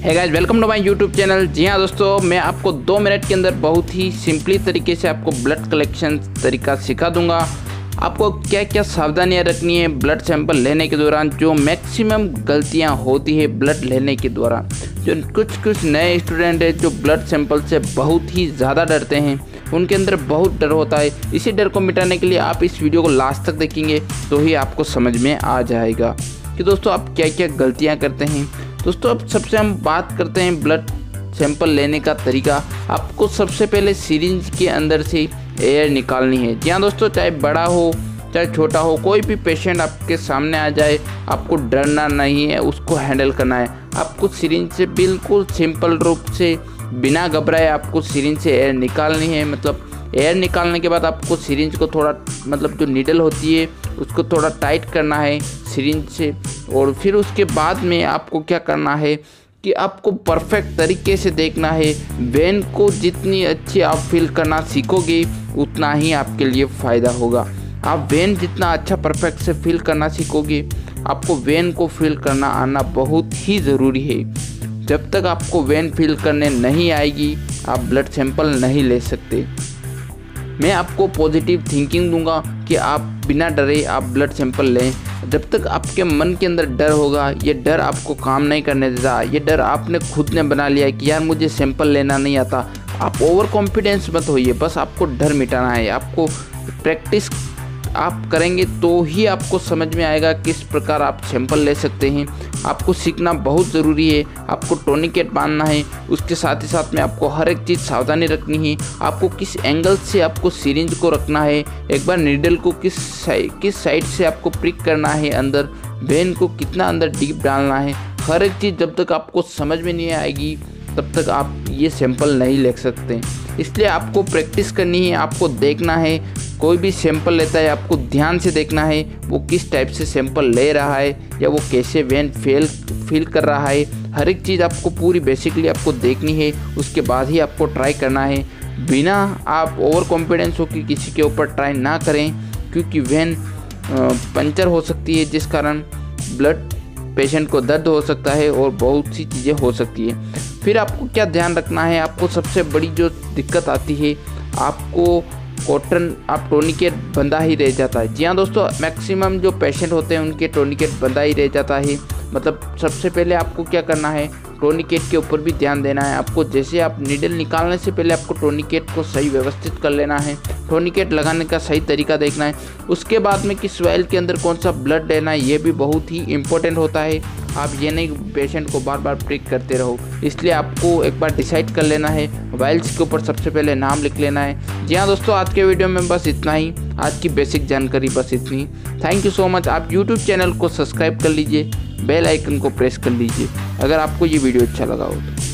है guys, welcome to my YouTube channel. जी हाँ दोस्तों, मैं आपको 2 मिनट के अंदर बहुत ही सिंपली तरीके से आपको ब्लड कलेक्शन तरीका सिखा दूंगा। आपको क्या क्या सावधानियां रखनी है ब्लड सैंपल लेने के दौरान, जो मैक्सिमम गलतियां होती है ब्लड लेने के दौरान। जो कुछ नए स्टूडेंट हैं जो ब्लड सैंपल से बहुत ही ज़्यादा डरते हैं, उनके अंदर बहुत डर होता है। इसी डर को मिटाने के लिए आप इस वीडियो को लास्ट तक देखेंगे तो ही आपको समझ में आ जाएगा कि दोस्तों आप क्या क्या गलतियाँ करते हैं। दोस्तों अब सबसे हम बात करते हैं ब्लड सैंपल लेने का तरीका। आपको सबसे पहले सिरिंज के अंदर से एयर निकालनी है। जी हाँ दोस्तों, चाहे बड़ा हो चाहे छोटा हो, कोई भी पेशेंट आपके सामने आ जाए, आपको डरना नहीं है, उसको हैंडल करना है। आपको सिरिंज से बिल्कुल सिंपल रूप से बिना घबराए आपको सिरिंज से एयर निकालनी है। मतलब एयर निकालने के बाद आपको सिरिंज को थोड़ा जो नीडल होती है उसको थोड़ा टाइट करना है सिरिंज से। और फिर उसके बाद में आपको क्या करना है कि आपको परफेक्ट तरीके से देखना है। वेन को जितनी अच्छी आप फील करना सीखोगे उतना ही आपके लिए फ़ायदा होगा। आप वेन जितना अच्छा परफेक्ट से फील करना सीखोगे, आपको वेन को फील करना आना बहुत ही ज़रूरी है। जब तक आपको वेन फील करने नहीं आएगी आप ब्लड सैंपल नहीं ले सकते। मैं आपको पॉजिटिव थिंकिंग दूंगा कि आप बिना डरे आप ब्लड सैंपल लें। जब तक आपके मन के अंदर डर होगा, ये डर आपको काम नहीं करने देता। ये डर आपने खुद ने बना लिया है कि यार मुझे सैंपल लेना नहीं आता। आप ओवर कॉन्फिडेंस मत होइए, बस आपको डर मिटाना है। आपको प्रैक्टिस आप करेंगे तो ही आपको समझ में आएगा किस प्रकार आप सैंपल ले सकते हैं। आपको सीखना बहुत ज़रूरी है। आपको टोनिकेट बांधना है, उसके साथ ही साथ में आपको हर एक चीज़ सावधानी रखनी है। आपको किस एंगल से आपको सिरिंज को रखना है, एक बार नीडल को किस साइड से आपको प्रिक करना है, अंदर वेन को कितना अंदर डीप डालना है। हर एक चीज़ जब तक आपको समझ में नहीं आएगी तब तक आप ये सैंपल नहीं ले सकते। इसलिए आपको प्रैक्टिस करनी है। आपको देखना है, कोई भी सैंपल लेता है आपको ध्यान से देखना है वो किस टाइप से सैंपल ले रहा है या वो कैसे वेन फील कर रहा है। हर एक चीज़ आपको पूरी बेसिकली आपको देखनी है, उसके बाद ही आपको ट्राई करना है। बिना आप ओवर कॉन्फिडेंस हो कि किसी के ऊपर ट्राई ना करें, क्योंकि वेन पंचर हो सकती है जिस कारण ब्लड पेशेंट को दर्द हो सकता है और बहुत सी चीज़ें हो सकती है। फिर आपको क्या ध्यान रखना है, आपको सबसे बड़ी जो दिक्कत आती है, आपको कॉटन आप टोनिकेट बंधा ही रह जाता है। जी हाँ दोस्तों, मैक्सिमम जो पेशेंट होते हैं उनके टोनिकेट बंधा ही रह जाता है। मतलब सबसे पहले आपको क्या करना है, टोनिकेट के ऊपर भी ध्यान देना है। आपको जैसे आप नीडल निकालने से पहले आपको टोनिकेट को सही व्यवस्थित कर लेना है। टोनिकेट लगाने का सही तरीका देखना है। उसके बाद में किस वाइल के अंदर कौन सा ब्लड लेना है, ये भी बहुत ही इम्पोर्टेंट होता है। आप ये नहीं पेशेंट को बार बार प्रिक करते रहो, इसलिए आपको एक बार डिसाइड कर लेना है। वाइल्स के ऊपर सबसे पहले नाम लिख लेना है। जी हाँ दोस्तों, आज के वीडियो में बस इतना ही। आज की बेसिक जानकारी बस इतनी। Thank you so much. आप यूट्यूब चैनल को सब्सक्राइब कर लीजिए, बेल आइकन को प्रेस कर लीजिए अगर आपको ये वीडियो अच्छा लगा हो तो।